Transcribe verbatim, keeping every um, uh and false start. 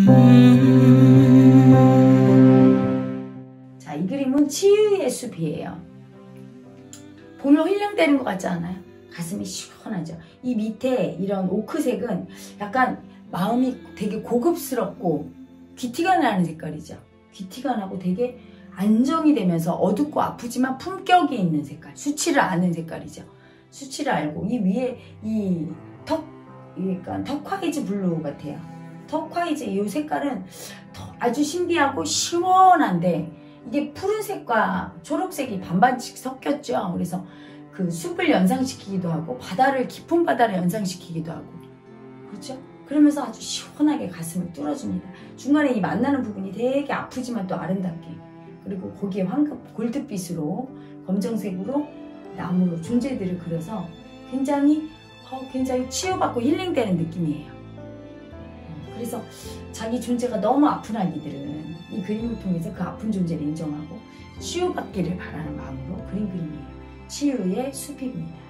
자, 이 그림은 치유의 숲이에요. 보면 힐링되는 것 같지 않아요? 가슴이 시원하죠. 이 밑에 이런 오크색은 약간 마음이 되게 고급스럽고 귀티가 나는 색깔이죠. 귀티가 나고 되게 안정이 되면서 어둡고 아프지만 품격이 있는 색깔, 수치를 아는 색깔이죠. 수치를 알고 이 위에 이 턱, 그러니까 터콰이즈 블루 같아요. 터콰이즈 이 색깔은 아주 신비하고 시원한데 이게 푸른색과 초록색이 반반씩 섞였죠. 그래서 그 숲을 연상시키기도 하고 바다를, 깊은 바다를 연상시키기도 하고, 그렇죠? 그러면서 아주 시원하게 가슴을 뚫어줍니다. 중간에 이 만나는 부분이 되게 아프지만 또 아름답게, 그리고 거기에 황금, 골드빛으로 검정색으로 나무 존재들을 그려서 굉장히 어, 굉장히 치유받고 힐링되는 느낌이에요. 그래서 자기 존재가 너무 아픈 아기들은 이 그림을 통해서 그 아픈 존재를 인정하고 치유받기를 바라는 마음으로 그린 그림이에요. 치유의 숲입니다.